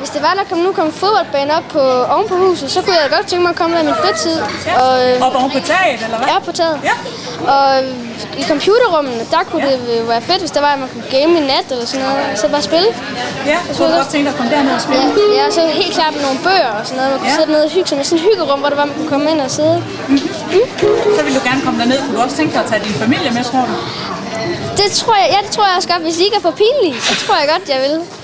hvis det var, der kom en fodboldbane op oven på huset, så kunne jeg godt tænke mig at komme der i min fritid. Op oven på taget, eller hvad? Ja, på taget. Ja. Og i computerrummene, der kunne det være fedt, hvis der var, at man kunne game i nat eller sådan noget. Så bare spille. Ja, så kunne du godt tænke dig at komme derned og spille. Ja, så helt klart med nogle bøger og sådan noget. Man kunne sidde nede og hygge sig med sådan et hyggerum, hvor der var, man kunne komme ind og sidde. Så vil du gerne komme derned. Kunne du også tænke dig at tage din familie med, tror du? Det tror jeg også godt. Hvis I ikke er for pinlige, så tror jeg godt, jeg vil.